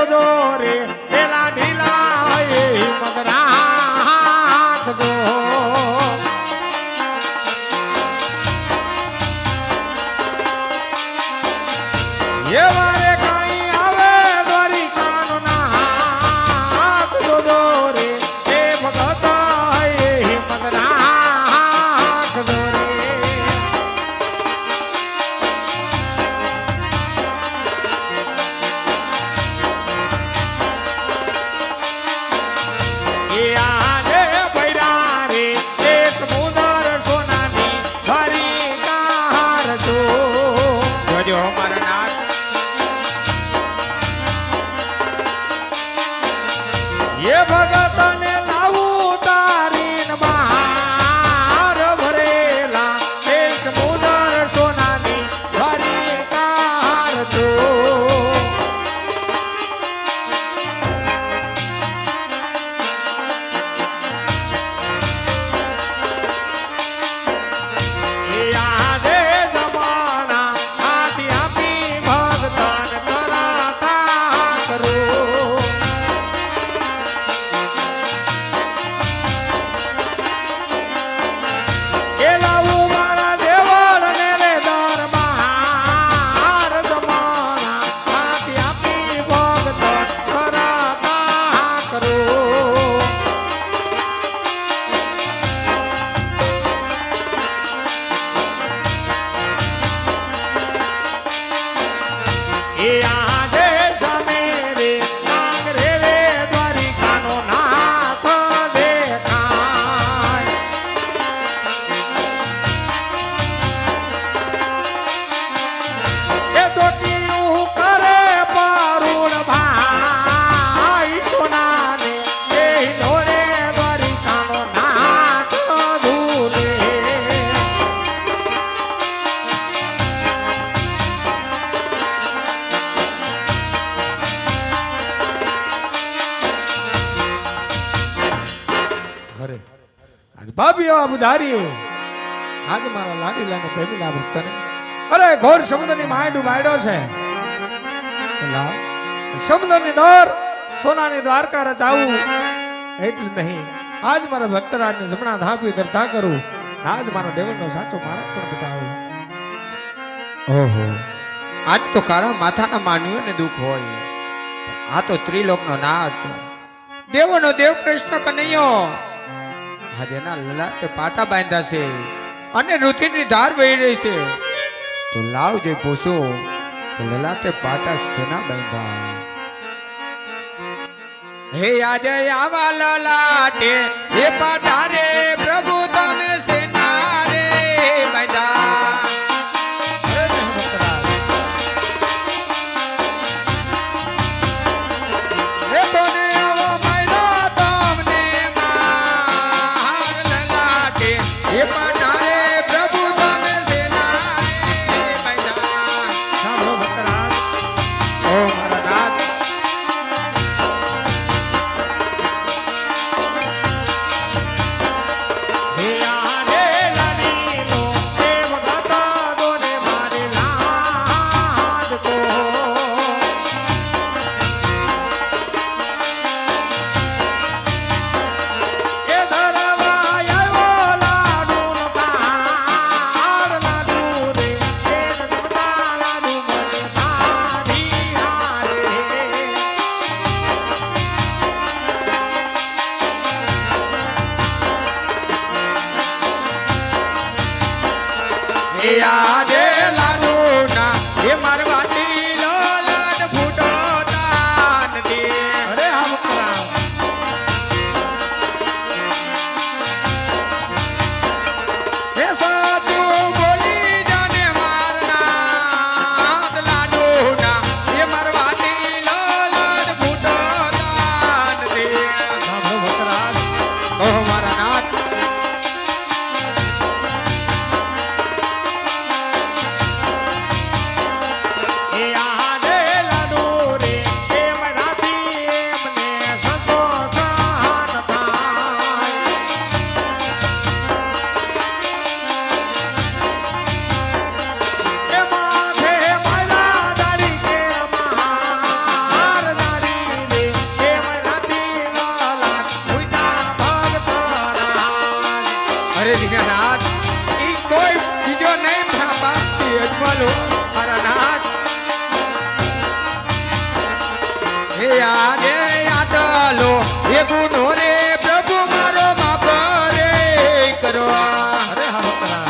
જોજો રે પેલા ઢીલા એ હિંમત રાખજો એવા રે કઈ આવે દ્વારિકાનો નાથ જોજો રે એ ભગત એ હિંમત રાખજો રે ये भगत ने लावू तारीन बाहर भरेला ए समुद्र सोनानी भरी कार जो यादे जमाना आदि आपी भगतन कराता करो भाभी बुधारी आज मारा लाडीला ने प्रेमीला भक्त ने अरे घोर समुद्र ની માં ડૂબાડ્યો છે समुद्र ની દોર સોનાની દ્વારકા રચાવું એટલું નહીં આજ મારા ભક્તરાજ ને જમણા ધાપી દરતા કરું આજ મારા દેવનો સાચો માર્ગ પણ બતાવું ઓહો આજ તો કાળા માથાના માનવીઓ ને દુઃખ હોય આ તો ત્રિલોકનો નાથ દેવોનો દેવ કૃષ્ણ કનૈયો આજે ના લલાટે પાટા બાંધ્યા છે અને રુધિરની ધાર વહી રહી છે તો લાવ જે પૂછો તો લલાટે પાટા સેના બાંધ્યા હે આજે આવા લલાટે એ પાટા રે પ્રભુ તમે સેના રે બાંધ્યા Yeah. એ આને આટલો એ ગુનો રે પ્રભુ મારો માફ રે કરો. અરે હા ભક્તરાજ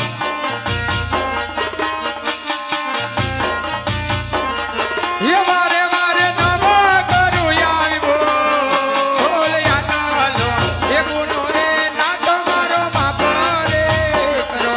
એ વારે વારે નામ કરું આવી બોલ આટલો એ ગુનો રે નાટ મારો માફ રે કરો.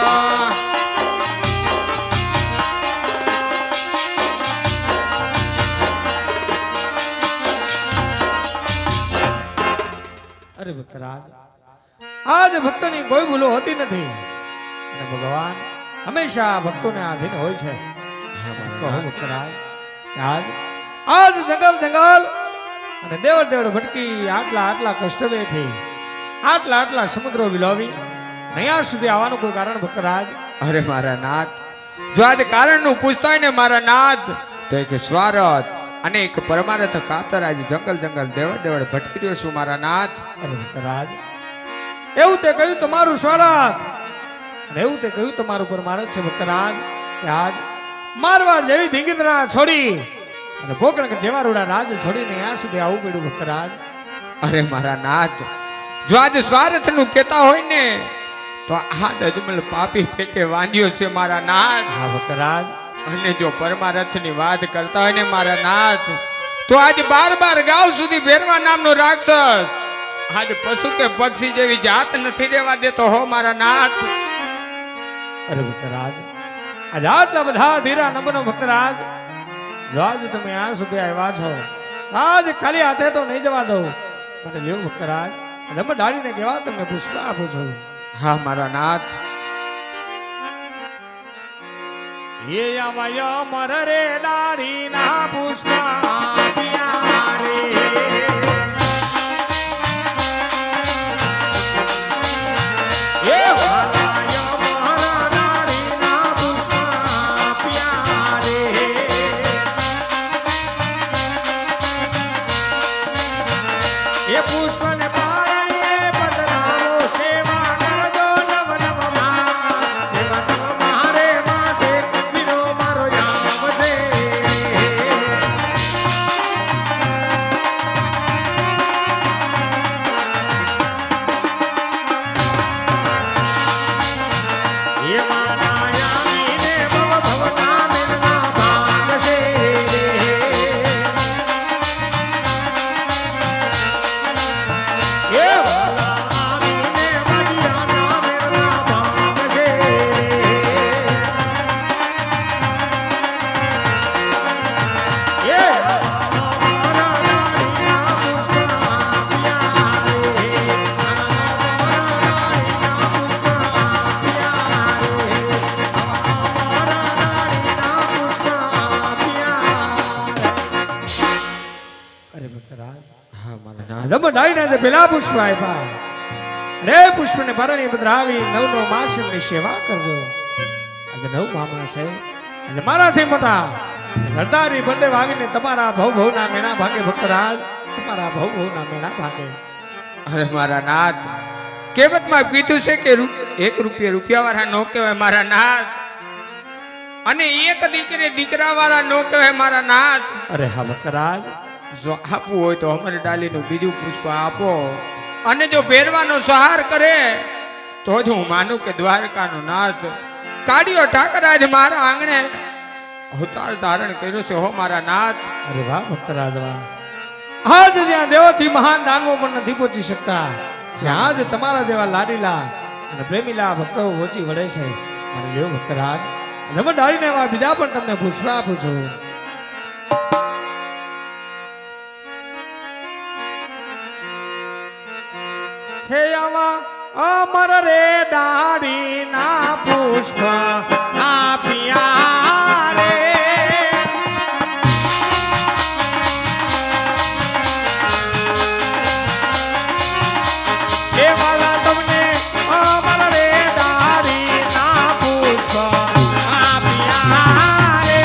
અરે ભક્તરાજ આજ ભક્તની કોઈ ભૂલો હોતી નથી અને ભગવાન હંમેશા ભક્તોને આધીન હોય છે. કહો ભક્તરાજ આજ આજ જંગલ જંગલ અને દેવળ દેવળ ભટકી આટલા આટલા કષ્ટ વેઠી આટલા આટલા સમુદ્રો વિલોવી અહીંયા સુધી આવવાનું કોઈ કારણ ભક્તરાજ? અરે મારા નાથ, જો આજ કારણનું પૂછતા હોય ને મારા નાથ તો એક સ્વાર્થ અને એક પરમાર્થ ખાતર આજે જંગલ જંગલ દેવળ દેવળ ભટકી રહ્યો છું મારા નાથ. અરે ભક્તરાજ એવું તે કહ્યું તમારું સ્વાર્થ અને એવું તે કહ્યું તમારું પરમાર્થ છે ભક્તરાજ કે આજ મારવાડ જેવી ધીંગીતરા છોડી અને ભોકણ જેવા રૂડા રાજ છોડીને અહીંયા સુધી આવવું પડ્યું ભક્તરાજ. અરે મારા નાથ, જો આજે સ્વાર્થનું કહેતા હોય ને તો આ અજમલ પાપી પેટે વાંધ્યો છે મારા નાથ. હા ભક્તરાજ અને જો પરમારથની વાત કરતા હોય ને મારા નાથ તો આજ બાર બાર ગાવ સુધી ભેરવા નામનો રાક્ષસ આજ પશુ કે પક્ષી જેવી જાત નથી રહેવા દેતો હો મારા નાથ. અરે ભક્તરાજ આજ આટલા બધા ધીરા નંબરનો ભક્તરાજ જો આજ તમે આ સુધી આવ્યા છો આજ ખાલી હાથે તો નહીં જવા દઉં માટે લ્યો ભક્તરાજ જમ ડાળીને કેવા તમને પુષ્પ આપું છું. હા મારા નાથ. એ અમય મર રે ડાળી ના પુષ્પ આપ્યા રે એ અમય મર ડાળી ના પુષ્પ આપ્યા રે એ પુષ્પને પારણીએ બદલાવો સેવા કરજો નવ નવ માં નવ મારે માસે વિનો મારો યામ છે. એ માના યામીને ભવ ભવના મેલના ભાગ છે. એ આમીને મદિયાના મેલના ભાગ છે. એ અમારા ડાળીના પુષ્પ આપ્યા રે અમારા ડાળીના પુષ્પ આપ્યા રે અમારા ડાળીના પુષ્પ આપ્યા રે. અરે ભક્તરાજ હા મારા નાથ. જમ ડાળીના જે પેલા પુષ્પ આપ્યા રે પુષ્પને પરણી પધરાવી નવ નવ માસની સેવા કરજો. આજે નવ મામા છે આજે મારાથી મોટા ગરદારી બળદેવ આવીને તમારા ભવ ભવના મેણા ભાગે ભક્તરાજ તમારા ભવ ભવના મેણા ભાગે. અરે મારા નાથ, કહેવતમાં કીધું છે કે એક રૂપિયા વાળા નો કહેવાય મારા નાથ અને એક દીકરી દીકરા વાળા નો કહેવાય મારા નાથ. અરે હા ભક્તરાજ જો આપવું હોય તો અમર ડાલીનું બીજું પુષ્પ આપો અને જો ભેરવાનો સહાર કરે તો જ હું માનું કે દ્વારકાનો નાથ કાળિયો ઠાકર આજ મારા આંગણે અવતાર ધારણ કર્યો છે હો મારા નાથ. અરે વાહ ભક્તરાજ વાહ આજ જ્યાં દેવોથી મહાન દાનવો પણ નથી પહોંચી શકતા ત્યાં આજ તમારા જેવા લાડીલા અને પ્રેમીલા ભક્તો પહોંચી વળે છે. મને લ્યો ભક્તરાજ જમ ડાળીને એવા બીજા પણ તમને પુષ્પ આપું છું. હે આવા અમર રે ડાળીના પુષ્પ આપ્યા રે હે વાલા તમને અમર રે ડાળીના પુષ્પ આપ્યા રે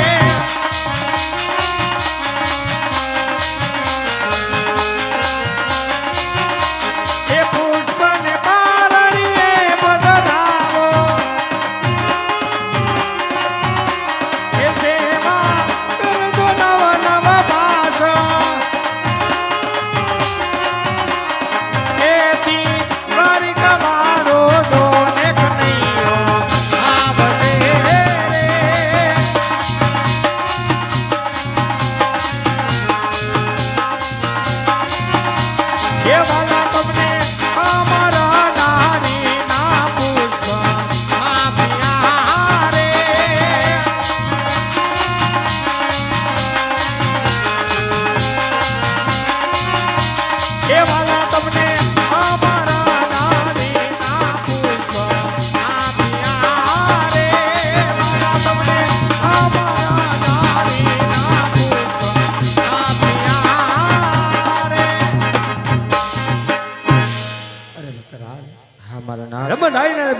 એ પુષ્પને પારણીએ પધરાવો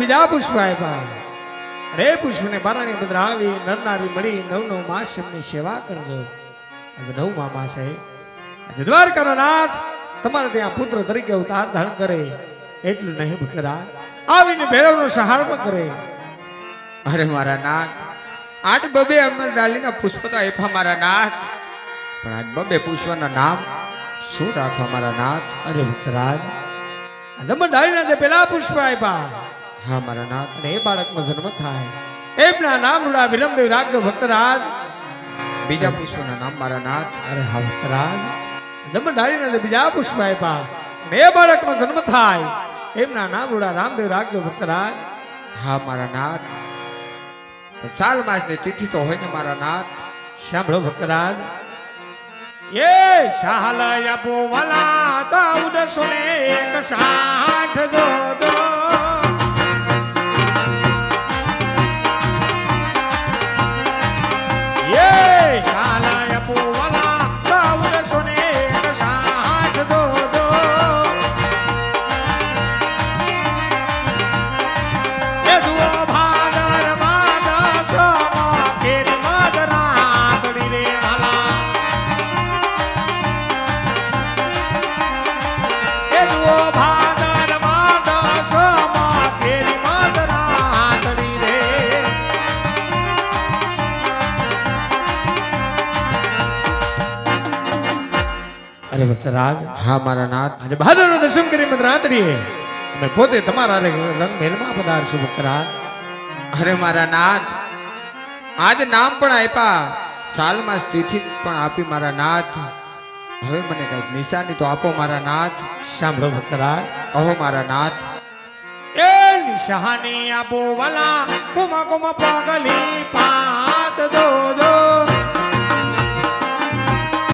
બીજા પુષ્પ આપ્યા. અરે પુષ્પને બારણી પધરાવી નર નારી મળી 9 માસ એમની સેવા કરજો. આજે 9મા માસે આજે દ્વારકાનો નાથ તમારે ત્યાં પુત્ર તરીકે અવતાર ધારણ કરે. એટલું નહીં ભક્તરાજ, આવીને ભૈરવનો સહાર પણ કરે. અરે મારા નાથ, આજ બબે અમર ડાલીના પુષ્પ તો આપ્યા મારા નાથ, પણ આજ બબે પુષ્પના નામ શું રાખવા મારા નાથ? અરે ભક્તરાજ, જમણ ડાળીના જે પેલા પુષ્પ આપ્યા, હા મારા નાથ, અને એ બાળકનો જન્મ થાય એમના નામ રૂડા વિરમદેવ રાખજો ભક્તરાજ. બીજા પુષ્પના નામ મારા નાથ. અરે હા ભક્તરાજ, જમણ ડાળીના જે બીજા પુષ્પ આપ્યા અને એ બાળકનો જન્મ થાય એમના નામ રૂડા રામદેવ રાખજો ભક્તરાજ. હા મારા નાથ, પણ સાલ માસની તિથિ તો હોય ને મારા નાથ. સાંભળો ભક્તરાજ, એ શાહલય પોવાલા 1461 દો દો. એ શાહલય પોવાલા 1461 દો દો. એ દુઓ ભાદર માદ સોમા કેરી મદરા તડી રે વાલા. એ દુઓ ભાદર માદ સોમા કેરી મદરા તડી રે. અરે ભક્તરાજ, હા મારા નાથ. આજે ભાદરનો દસમ કરી મદરાતડીએ અમે પોતે તમારા રંગમહેલમાં પધારશું ભક્તરાજ. અરે મારા નાથ, આજ નામ પણ આપ્યા, સાલમાં તિથિ પણ આપી મારા નાથ. હવે મને કઈક નિશાની તો આપો મારા નાથ. સાંભળો ભક્તરાજ, કહો મારા નાથ. એ નિશાની આપો વાલા કુમા કુમા પાગલી પાત દો દો.